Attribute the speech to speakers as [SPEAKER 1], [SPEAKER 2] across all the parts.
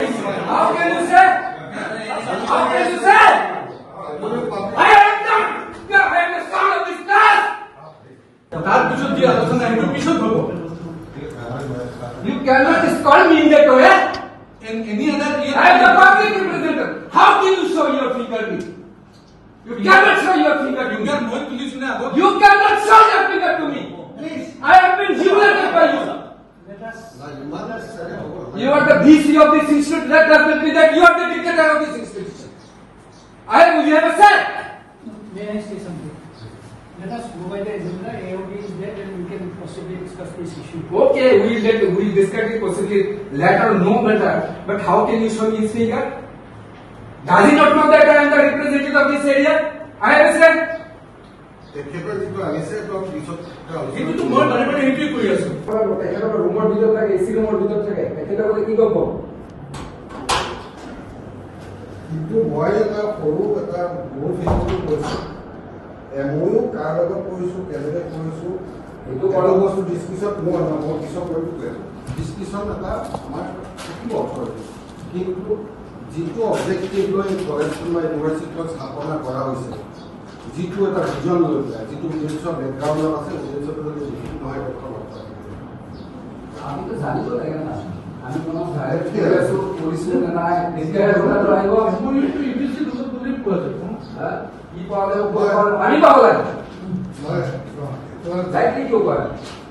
[SPEAKER 1] How can you say? How can you say? I am the son of this class. You cannot call me in that way.
[SPEAKER 2] In any other year,
[SPEAKER 1] I am the public representative. How can you show your finger me? You cannot show your finger to me. You cannot show your finger to me.
[SPEAKER 2] Please.
[SPEAKER 1] I have been humiliated by you. You are the VC of this institute. That does not mean that you are the dictator of this institution. Will you ever say?
[SPEAKER 3] May I say something? Let us go by the agenda. AOD is there, and we can possibly discuss this issue.
[SPEAKER 1] Okay, we will discuss it possibly later, no matter. But how can you show me his finger? Does he not know that I am the representative of this area? I have said.
[SPEAKER 4] যিটো objective লৈ গৱেষণা ইউনিভাৰ্চিটিত স্থাপনা কৰা হৈছে যিটো এটা vision লৈ যিটো বিজনেছৰ বেকগ্ৰাউণ্ডত আছে বিজনেছৰ যিটো নহয়
[SPEAKER 1] আমি তো জানিব লাগে না আমি কোনো ডাইৰেক্ট কেছো কৰিছিল না নাই এতিয়া ৰটা আহিব আমি ইউনিভাৰ্চিটি দুটো বিলিভ কৰে হ্যাঁ কি পালে আমি পাব লাগে যাইতে কি কৰে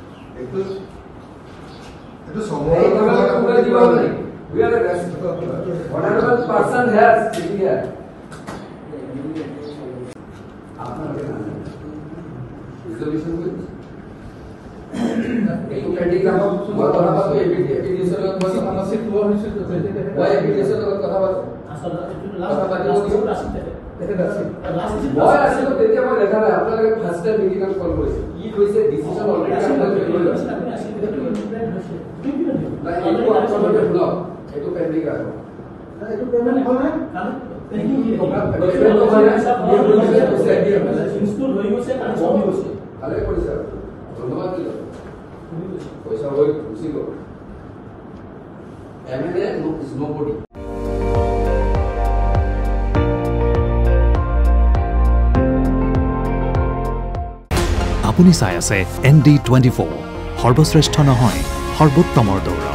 [SPEAKER 4] এটো সময়
[SPEAKER 1] দিব নাই We are the rest. Whatever the person has, sitting here. Resolution with. You can take up what about the application of the Assamese News Channel? Why application of the Assamese? Why actually the day we देखा है आपने अगर first time meeting में call करी ये कोई से decision already आपने ले लिया नहीं ये तो आपको तो ब्लॉक ये तो पेंडिंग है ये तो पेमेंट होना है पेंडिंग ये तो हमारे ये प्रोसेस आईडिया इंस्टॉल होई से कौन हो से खाली पैसा धन्यवाद दिलो पैसा होई खुशी लो MLA is nobody
[SPEAKER 5] আপুনি চাই আছে ND24 সৰ্বশ্ৰেষ্ঠ নহয় সৰ্বোত্তমৰ দৌৰ